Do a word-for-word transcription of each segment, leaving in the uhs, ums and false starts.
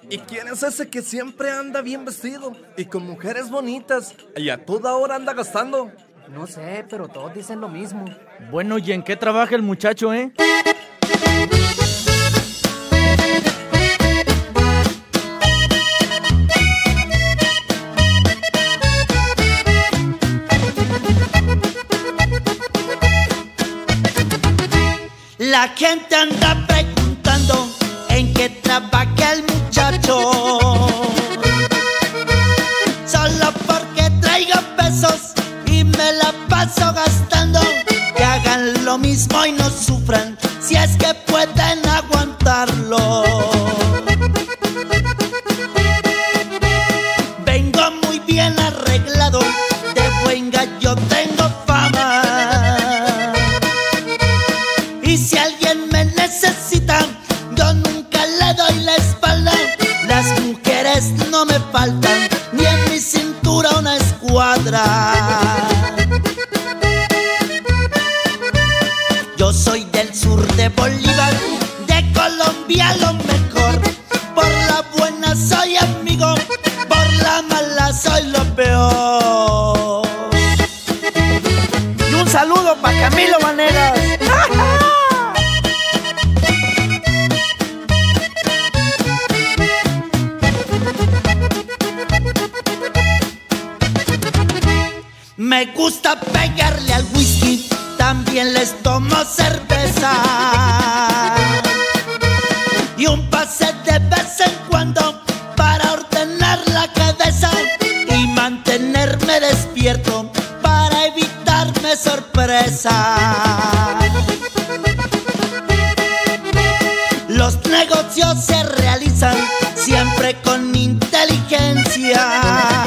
¿Y quién es ese que siempre anda bien vestido y con mujeres bonitas y a toda hora anda gastando? No sé, pero todos dicen lo mismo. Bueno, ¿y en qué trabaja el muchacho, eh? La gente anda preguntando en qué trabaja el muchacho, solo porque traigo pesos y me la paso gastando. Que hagan lo mismo y no sufran, si es que pueden aguantarlo. Vengo muy bien arreglado, de buen gallo tengo fama. Y si alguien me necesita, yo nunca le doy la espalda. Las mujeres no me faltan, ni en mi cintura una escuadra. Yo soy del sur de Bolívar, de Colombia lo mejor. Por la buena soy amigo, por la mala soy lo peor. Y un saludo para Camilo Vanegas. Me gusta pegarle al whisky, también les tomo cerveza. Y un pase de vez en cuando para ordenar la cabeza y mantenerme despierto para evitarme sorpresa. Los negocios se realizan siempre con inteligencia.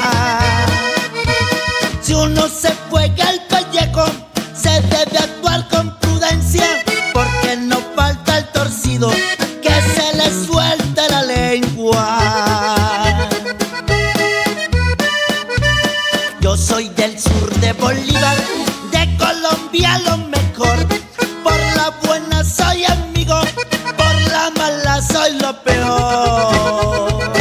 Si uno se juega el pellejo, se debe actuar con prudencia, porque no falta el torcido que se le suelte la lengua. Yo soy del sur de Bolívar, de Colombia lo mejor. Por la buena soy amigo, por la mala soy lo peor.